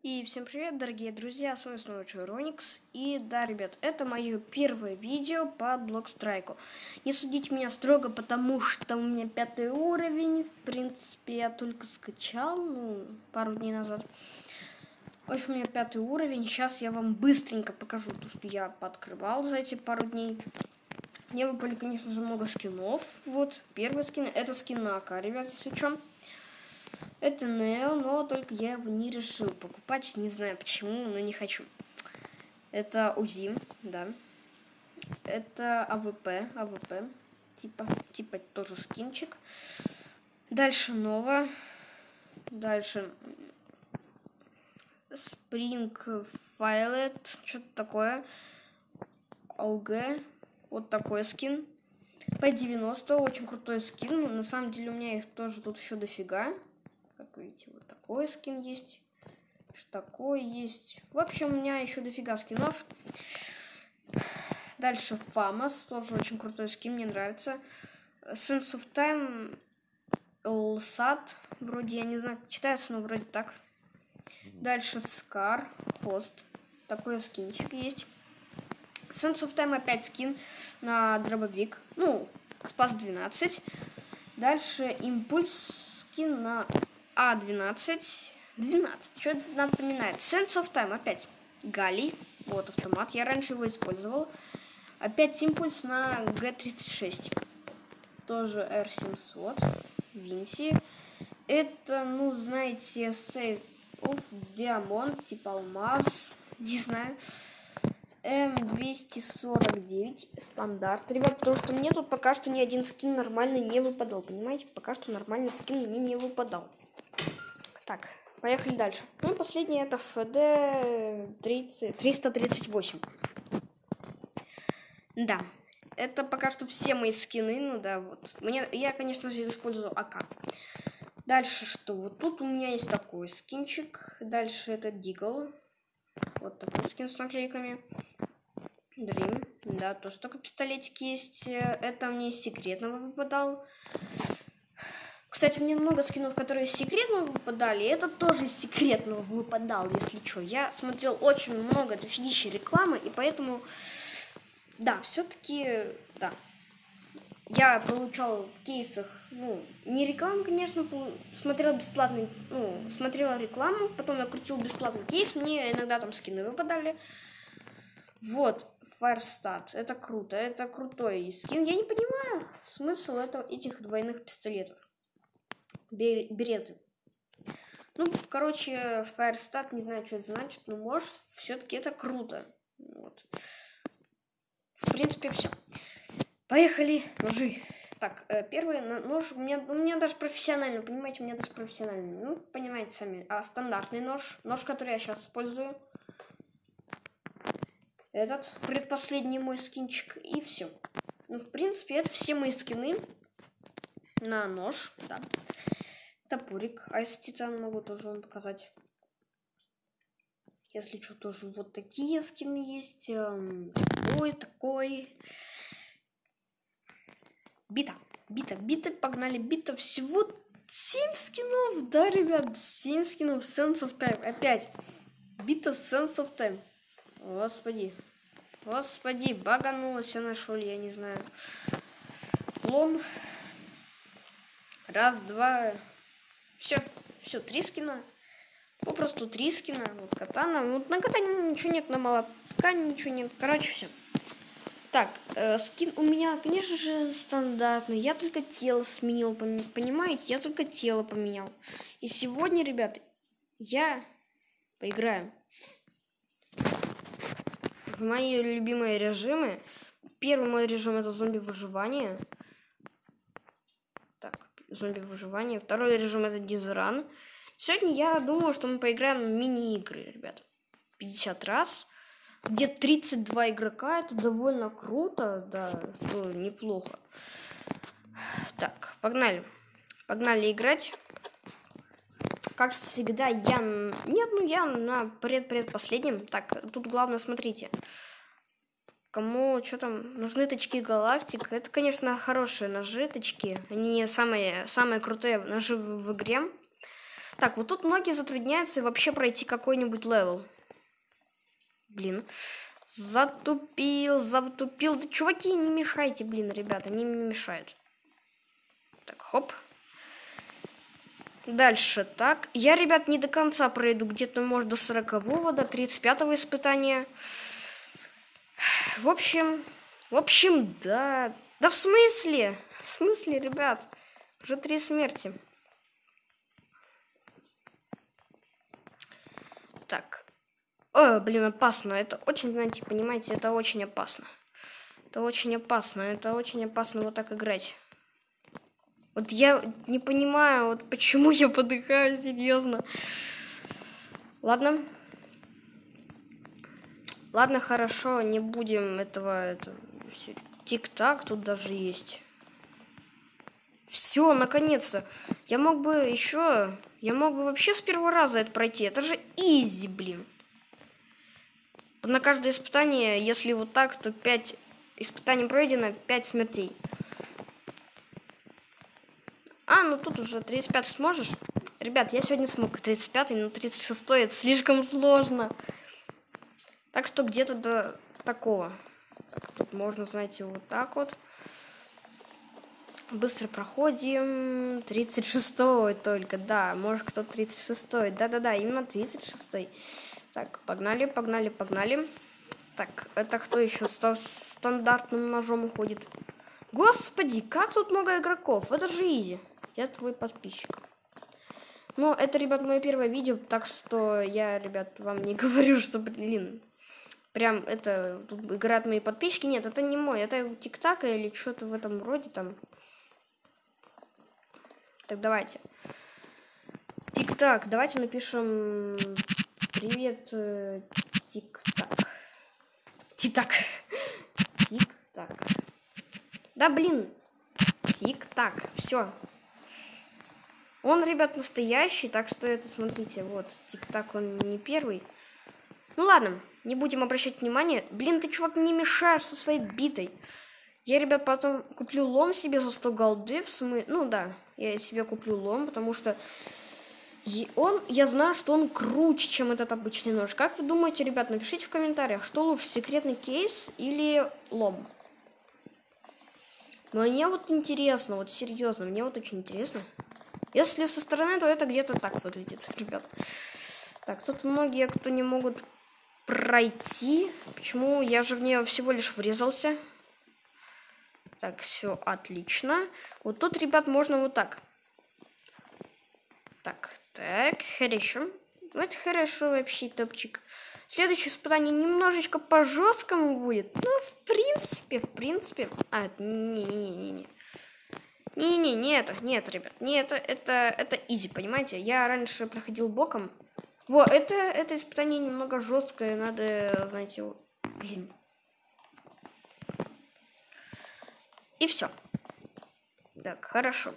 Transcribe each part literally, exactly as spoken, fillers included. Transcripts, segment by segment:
И всем привет, дорогие друзья, с вами снова Чайроникс. И да, ребят, это мое первое видео по Блокстрайку. Не судите меня строго, потому что у меня пятый уровень. В принципе, я только скачал, ну, пару дней назад. В общем, у меня пятый уровень. Сейчас я вам быстренько покажу то, что я пооткрывал за эти пару дней. Мне выпали, конечно же, много скинов. Вот, первый скин, это скин на АК, ребят, если что. Это Нео, но только я его не решил покупать. Не знаю почему, но не хочу. Это УЗИ, да. Это АВП, АВП. Типа, типа тоже скинчик. Дальше Нова. Дальше Spring Violet. Что-то такое. ОГ. Вот такой скин. П девяносто. Очень крутой скин. На самом деле у меня их тоже тут еще дофига. Как видите, вот такой скин есть. Такой есть. В общем, у меня еще дофига скинов. Дальше Фамас. Тоже очень крутой скин, мне нравится. Sense of Time. Лсат. Вроде, я не знаю, как читается, но вроде так. Дальше Скар. Хост. Такой скинчик есть. Sense of Time опять скин на дробовик. Ну, Спас двенадцать. Дальше Импульс скин на А двенадцать. двенадцать. Что это напоминает? Sense of Time опять. Галий. Вот автомат. Я раньше его использовал. Опять импульс на Г тридцать шесть. Тоже Р семьсот. Винси. Это, ну, знаете, сейф оф Диамонт. Типа алмаз. Не знаю. М двести сорок девять. Стандарт. Ребят, потому что мне тут пока что ни один скин нормальный не выпадал. Понимаете? Пока что нормальный скин мне не выпадал. Так. Поехали дальше. Ну, последний это ФД триста тридцать восемь. Да, это пока что все мои скины. Ну да, вот. Мне, я, конечно же, использую АК. Дальше что? Вот тут у меня есть такой скинчик. Дальше это Дигл. Вот такой скин с наклейками. Дрим. Да, тоже такой пистолетик есть. Это мне из секретного выпадал. Кстати, мне много скинов, которые из секретного выпадали. Это тоже из секретного выпадал, если что. Я смотрел очень много дофигища рекламы, и поэтому, да, все-таки, да. Я получал в кейсах, ну, не рекламу, конечно, смотрел бесплатный, ну, смотрела рекламу, потом я крутил бесплатный кейс, мне иногда там скины выпадали. Вот, Firestat, это круто, это крутой скин. Я не понимаю смысл этого, этих двойных пистолетов. Береты. Ну, короче, Firestat, не знаю, что это значит, но может, все-таки это круто. Вот. В принципе, все. Поехали. Ножи. Так, первый нож у меня, у меня даже профессиональный, понимаете, у меня даже профессиональный. Ну, понимаете сами. А стандартный нож, нож, который я сейчас использую. Этот, предпоследний мой скинчик, и все. Ну, в принципе, это все мои скины на нож, да. Топорик. Айс Титан могу тоже вам показать. Если что, тоже вот такие скины есть. Такой, такой. Бита. Бита. Бита. Погнали. Бита. Всего семь скинов. Да, ребят. семь скинов. Sense of Time. Опять. Бита Sense of Time. Господи. Господи. Баганулась она, что ли, я не знаю. Лом. Раз, два. Все, все, три скина. Попросту три скина. Вот катана. Вот на катане ничего нет, на молотка ничего нет. Короче, все. Так, э, скин у меня, конечно же, стандартный. Я только тело сменил, понимаете? Я только тело поменял. И сегодня, ребят, я поиграю в мои любимые режимы. Первый мой режим это зомби-выживание. Зомби-выживание. Второй режим это дизран. Сегодня я думаю, что мы поиграем в мини-игры, ребят. пятьдесят раз. Где тридцать два игрока. Это довольно круто. Да, что неплохо. Так, погнали. Погнали играть. Как всегда, я... Нет, ну я на пред-предпоследнем. Так, тут главное, смотрите. Кому что там нужны точки галактик, это, конечно, хорошие ножи, точки. Они самые, самые крутые ножи в, в игре. Так, вот тут многие затрудняются вообще пройти какой-нибудь левел. Блин. Затупил, затупил. Да, чуваки, не мешайте, блин, ребята, они мне мешают. Так, хоп. Дальше, так. Я, ребят, не до конца пройду. Где-то, может, до сорокового, до тридцать пятого испытания. В общем, в общем, да. Да в смысле? В смысле, ребят? Уже три смерти. Так. О, блин, опасно. Это очень, знаете, понимаете, это очень опасно. Это очень опасно. Это очень опасно вот так играть. Вот я не понимаю, вот почему я подыхаю, серьезно. Ладно. Ладно, хорошо, не будем этого... Это, тик-так тут даже есть. Все, наконец-то. Я мог бы еще... Я мог бы вообще с первого раза это пройти. Это же изи, блин. На каждое испытание, если вот так, то пять испытаний пройдено, пять смертей. А, ну тут уже тридцать пятый сможешь? Ребят, я сегодня смог тридцать пятый, но тридцать шестой это слишком сложно. Так что где-то до такого. Так, тут можно, знаете, вот так вот. Быстро проходим. тридцать шестой только, да. Может, кто-то тридцать шестой. Да-да-да, именно тридцать шестой. Так, погнали, погнали, погнали. Так, это кто еще с стандартным ножом уходит? Господи, как тут много игроков? Это же изи. Я твой подписчик. Но это, ребят, мое первое видео, так что я, ребят, вам не говорю, что, блин, прям это тут играют мои подписчики. Нет, это не мой, это тик-так или что-то в этом роде там. Так, давайте. Тик-так, давайте напишем привет, тик-так. Тик-так. Тик-так. Да, блин. Тик-так. Все. Он, ребят, настоящий, так что это, смотрите, вот, тик-так, он не первый. Ну ладно, не будем обращать внимания. Блин, ты, чувак, не мешаешь со своей битой. Я, ребят, потом куплю лом себе за сто голды, в смысле, ну да, я себе куплю лом, потому что он, я знаю, что он круче, чем этот обычный нож. Как вы думаете, ребят, напишите в комментариях, что лучше, секретный кейс или лом? Мне вот интересно, вот серьезно, мне вот очень интересно. Если со стороны, то это где-то так выглядит, ребят. Так, тут многие, кто не могут пройти. Почему? Я же в нее всего лишь врезался. Так, все отлично. Вот тут, ребят, можно вот так. Так, так, хорошо. Вот хорошо вообще, топчик. Следующее испытание немножечко по жесткому будет. Ну, в принципе, в принципе. А, не-не-не-не-не. Не-не-не, не это, не это, ребят. Не это, это, это изи, понимаете? Я раньше проходил боком. Во, это, это испытание немного жесткое. Надо, знаете, вот, блин. И все. Так, хорошо.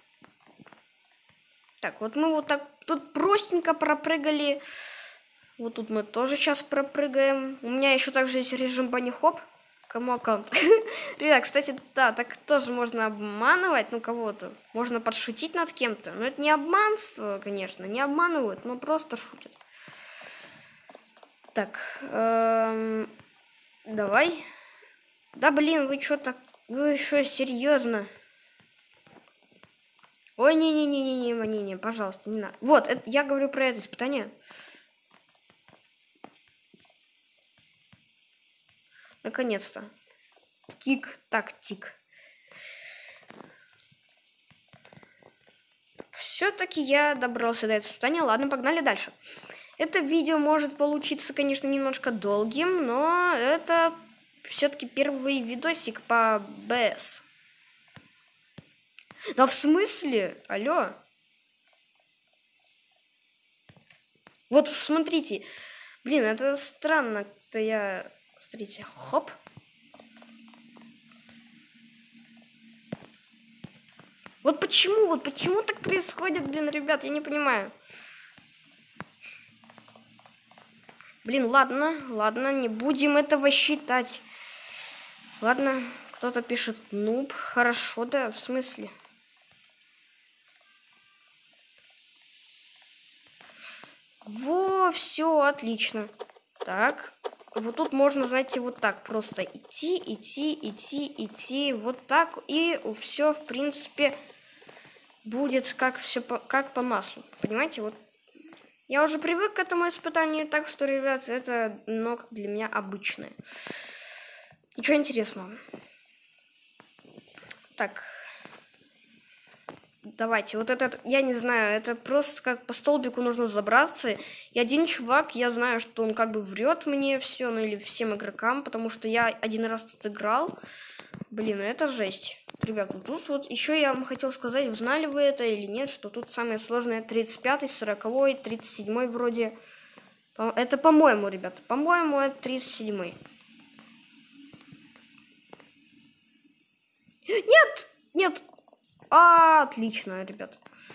Так, вот мы вот так тут простенько пропрыгали. Вот тут мы тоже сейчас пропрыгаем. У меня еще также есть режим банни-хоп. Кому аккаунт? Ребят, кстати, да, так тоже можно обманывать, ну, кого-то. Можно подшутить над кем-то. Но это не обманство, конечно, не обманывают, но просто шутят. Так, эм, давай. Да, блин, вы что так? Вы что, серьезно? Ой, не-не-не-не-не-не-не, пожалуйста, не надо. Вот, это, я говорю про это испытание. Наконец-то. Тик, так, тик. Все-таки я добрался до этого испытания. Ладно, погнали дальше. Это видео может получиться, конечно, немножко долгим, но это все-таки первый видосик по бэ эс. Да в смысле? Алло? Вот смотрите. Блин, это странно. Это я... Смотрите, хоп. Вот почему, вот почему так происходит, блин, ребят, я не понимаю. Блин, ладно, ладно, не будем этого считать. Ладно, кто-то пишет нуб, хорошо, да, в смысле? Во, все, отлично. Так, вот тут можно, знаете, вот так просто идти, идти, идти, идти, вот так, и все, в принципе, будет как все по, как по маслу. Понимаете, вот. Я уже привык к этому испытанию, так что, ребят, это много для меня обычное. Ничего интересного. Так. Давайте, вот этот, я не знаю, это просто как по столбику нужно забраться. И один чувак, я знаю, что он как бы врет мне все, ну или всем игрокам, потому что я один раз тут играл. Блин, это жесть. Ребят, вот тут вот еще я вам хотел сказать, знали вы это или нет, что тут самое сложное тридцать пятый, сороковой, тридцать седьмой вроде. Это по-моему, ребята, по-моему, это тридцать седьмой. Нет, нет. А, отлично, ребят.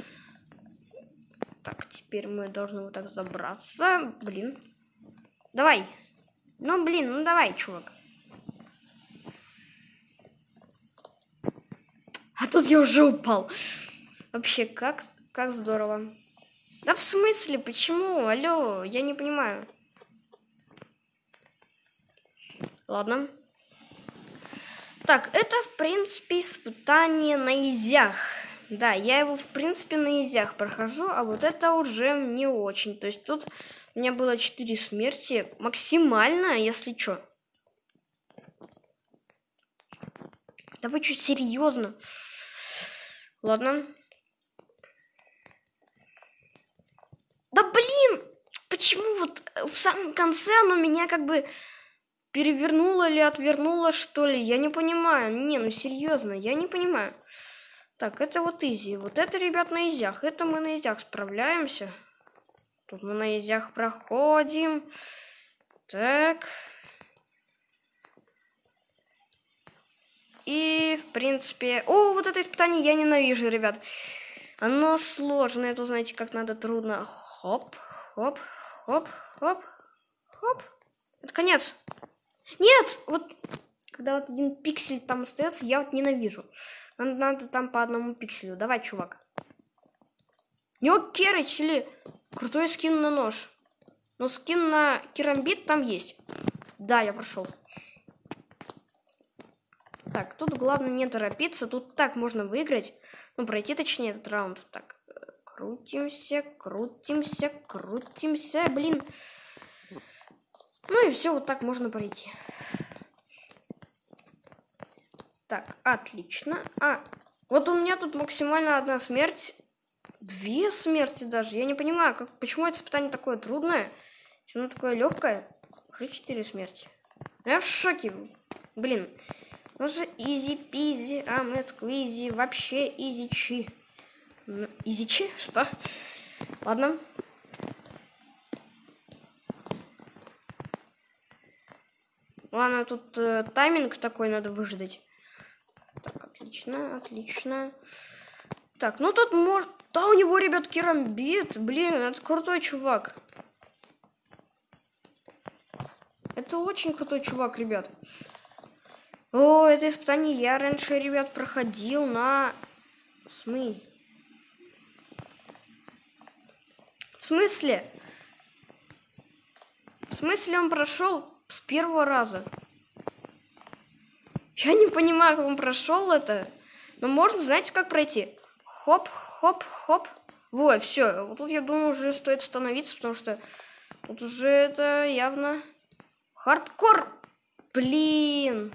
Так, теперь мы должны вот так забраться. Блин. Давай. Ну, блин, ну давай, чувак. А тут я уже упал. Вообще, как, как здорово. Да в смысле, почему? Алло, я не понимаю. Ладно. Так, это, в принципе, испытание на изях. Да, я его, в принципе, на изях прохожу, а вот это уже не очень. То есть тут у меня было четыре смерти. Максимально, если чё. Да вы чуть серьезно. Ладно. Да блин! Почему вот в самом конце оно меня как бы... перевернула или отвернула, что ли? Я не понимаю. Не, ну серьезно, я не понимаю. Так, это вот изи. Вот это, ребят, на изях. Это мы на изях справляемся. Тут мы на изях проходим. Так. И, в принципе... О, вот это испытание я ненавижу, ребят. Оно сложное. Это, знаете, как надо трудно. Хоп, хоп, хоп, хоп, хоп. Это конец. Нет! Вот, когда вот один пиксель там остается, я вот ненавижу. Надо, надо там по одному пикселю. Давай, чувак. У него керыч или крутой скин на нож. Но скин на керамбит там есть. Да, я прошел. Так, тут главное не торопиться. Тут так можно выиграть. Ну, пройти точнее этот раунд. Так, крутимся, крутимся, крутимся. Блин. Ну и все, вот так можно пройти. Так, отлично. А, вот у меня тут максимально одна смерть. Две смерти даже. Я не понимаю, как, почему это испытание такое трудное. Если оно такое легкое. Уже четыре смерти. Я в шоке. Блин. Ну же изи-пизи, а мы сквизи. Вообще изи-чи. Изи-чи? Что? Ладно. Ладно, тут э, тайминг такой надо выждать. Так, отлично, отлично. Так, ну тут может... Да, у него, ребят, керамбит. Блин, это крутой чувак. Это очень крутой чувак, ребят. О, это испытание я раньше, ребят, проходил на... СМы. В смысле? В смысле он прошел с первого раза? Я не понимаю, как он прошел это. Но можно, знаете, как пройти? Хоп, хоп, хоп. Вот, все. Вот тут, я думаю, уже стоит остановиться, потому что тут уже это явно хардкор. Блин.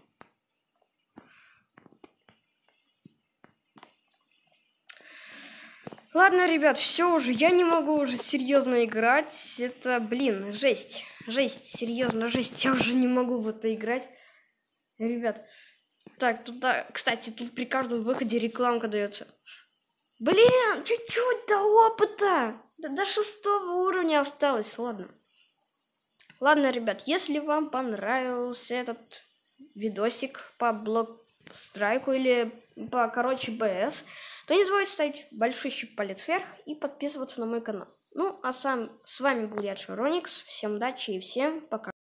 Ладно, ребят, все уже. Я не могу уже серьезно играть. Это, блин, жесть. Жесть, серьезно, жесть. Я уже не могу в это играть. Ребят. Так, туда, кстати, тут при каждом выходе рекламка дается. Блин, чуть-чуть до опыта. До, до шестого уровня осталось, ладно. Ладно, ребят, если вам понравился этот видосик по блок-страйку или по, короче, БС, то не забывайте ставить большущий палец вверх и подписываться на мой канал. Ну, а сам, с вами был я, Джероникс. Всем удачи и всем пока.